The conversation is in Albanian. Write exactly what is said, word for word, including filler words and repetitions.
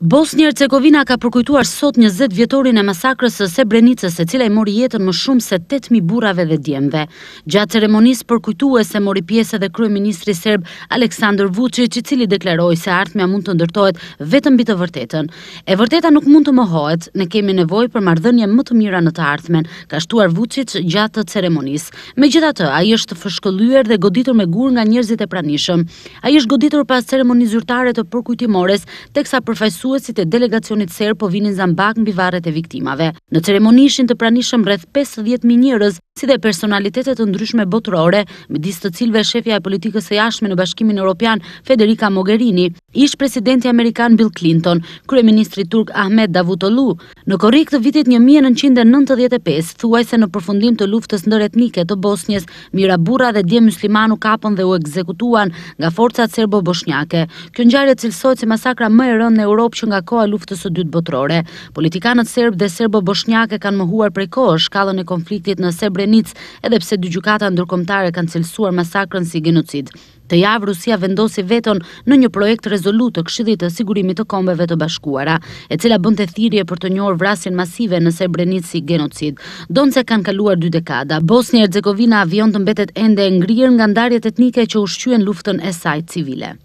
Bosnje Hercegovina ka përkujtuar sot njëzet vjetorin e masakrës së Srebrenicës, e cila i mori jetën më shumë se tetëqind mijë burrave dhe djemve. Gjatë ceremonisë përkujtuese mori pjesë edhe kryeministri serb Aleksandar Vučić, i cili deklaroi se ardhmja mund të ndërtohet vetëm mbi të vërtetën. E vërteta nuk mund të mohohet, ne kemi nevojë për marrëdhënie më të mira në të ardhmen, ka shtuar Vučić gjatë ceremonisë. Megjithatë, ai është fëshkëllyer dhe goditur me gur nga njerëzit e pranishëm. Ai është goditur pas ceremonisë zyrtare të përkujtimores, teksa përfaqësuesit e delegacionit serb po vinin zambak mbi varret e viktimave. Në ceremoni ishin të pranishëm rreth pesëdhjetë mijë njerëz, si dhe personalitetet të ndryshme botërore, midis të cilëve shefja e politikës së jashtme në Bashkimin Evropian Federica Mogherini, ish presidenti amerikan Bill Clinton, kryeministri turk Ahmet Davutoglu. Në korrik të vitit një mijë e nëntëqind e nëntëdhjetë e pesë, thuajse në përfundim të luftës ndëretnike të Bosnjes, mijëra burra dhe djem musliman u kapën dhe u ekzekutuan nga forcat serbo-bosnjake. Kjo ngjarje cilësohet si masakra më e rëndë në Europë që nga koha e luftës së dytë botërore. Politikanët serb dhe serbo-bosnjake kanë mohuar prej kohësh shkallën e konfliktit në Srebrenicë, edhe pse dy gjykata ndërkombëtare kanë cilësuar masakrën si genocid. Të javë Rusia vendosi veton në një projekt rezolut të Këshillit të Sigurimit të Kombeve të Bashkuara, e cila bënte thirrje për të njohur vrasjen masive në Srebrenicë si genocid. Donse kanë kaluar dy dekada, Bosnja Hercegovina avion të mbetet ende e ngrirë nga ndarjet etnike që ushqyen luftën e saj civile.